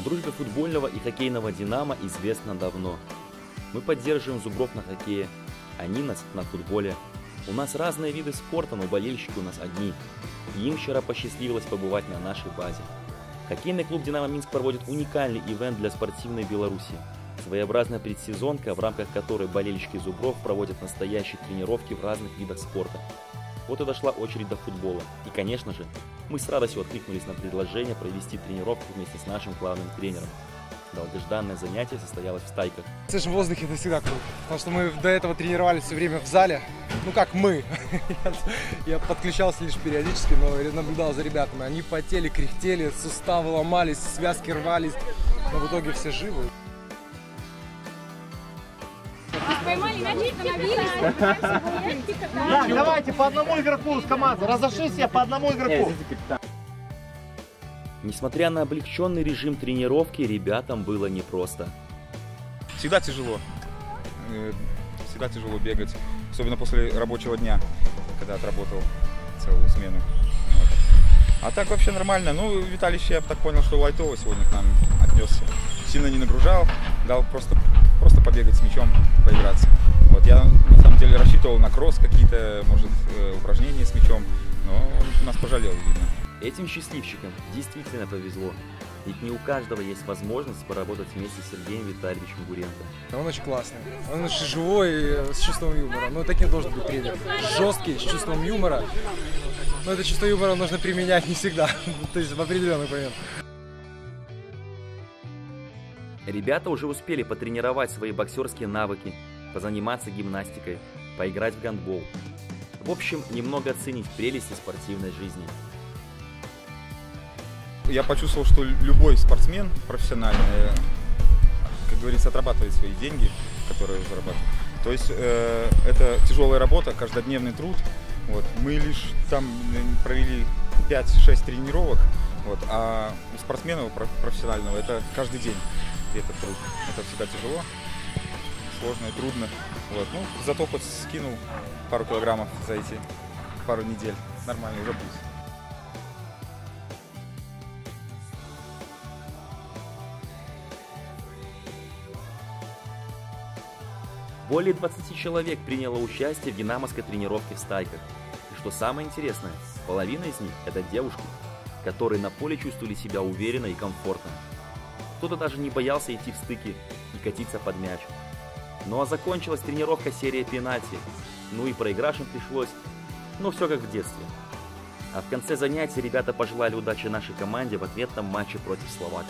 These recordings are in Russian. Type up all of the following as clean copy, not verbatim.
дружбе футбольного и хоккейного «Динамо» известно давно. Мы поддерживаем зубров на хоккее, они нас на футболе. У нас разные виды спорта, но болельщики у нас одни. И им вчера посчастливилось побывать на нашей базе. Хоккейный клуб «Динамо Минск» проводит уникальный ивент для спортивной Беларуси. Своеобразная предсезонка, в рамках которой болельщики зубров проводят настоящие тренировки в разных видах спорта. Вот и дошла очередь до футбола. И, конечно же, мы с радостью откликнулись на предложение провести тренировку вместе с нашим главным тренером. Долгожданное занятие состоялось в Стайках. В свежем воздухе это всегда круто, потому что мы до этого тренировались все время в зале. Ну как мы. Я подключался лишь периодически, но наблюдал за ребятами. Они потели, кряхтели, суставы ломались, связки рвались, но в итоге все живы. Поймали мяч, остановились. Так, давайте по одному игроку с команды. Разошлись все по одному игроку. Несмотря на облегченный режим тренировки, ребятам было непросто. Всегда тяжело. Всегда тяжело бегать. Особенно после рабочего дня, когда отработал целую смену. Вот. А так вообще нормально. Ну, Виталич, я так понял, что лайтово сегодня к нам отнесся. Сильно не нагружал, дал просто побегать с мячом, поиграться. Вот. Я на самом деле рассчитывал на кросс, какие-то, может, упражнения с мячом, но нас пожалел, видно. Этим счастливчикам действительно повезло, ведь не у каждого есть возможность поработать вместе с Сергеем Витальевичем Гуренко. Он очень классный, он очень живой и с чувством юмора. Но таким должен быть тренер. Жесткий, с чувством юмора. Но это чувство юмора нужно применять не всегда, то есть в определенный момент. Ребята уже успели потренировать свои боксерские навыки, позаниматься гимнастикой, поиграть в гандбол. В общем, немного оценить прелести спортивной жизни. Я почувствовал, что любой спортсмен профессиональный, как говорится, отрабатывает свои деньги, которые зарабатывает. То есть это тяжелая работа, каждодневный труд. Вот. Мы лишь там провели 5-6 тренировок, вот. А у спортсмена профессионального это каждый день этот труд. Это всегда тяжело, сложно и трудно. Вот. Ну, зато хоть скинул пару килограммов за эти пару недель. Нормально, уже плюс. Более 20 человек приняло участие в динамовской тренировке в Стайках. И что самое интересное, половина из них – это девушки, которые на поле чувствовали себя уверенно и комфортно. Кто-то даже не боялся идти в стыки и катиться под мяч. Ну а закончилась тренировка серией пенальти. Ну и проигравшим пришлось, ну все как в детстве. А в конце занятия ребята пожелали удачи нашей команде в ответном матче против словаков.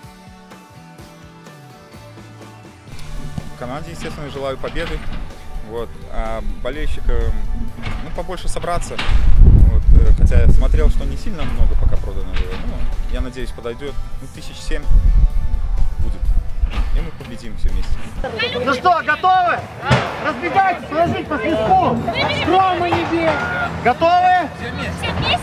Команде, естественно, желаю победы. Вот. А болельщикам побольше собраться. Вот. Хотя я смотрел, что не сильно много пока продано было. Ну, я надеюсь, подойдет. 1007 будет. И мы победим все вместе. Ну что, готовы? Разбегайтесь, положить по свистку. Скромно не бей. Готовы? Все вместе.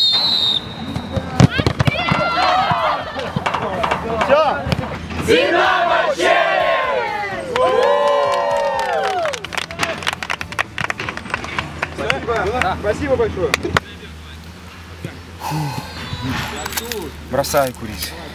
Все. Динамо Челлендж! Спасибо большое. Бросай курить.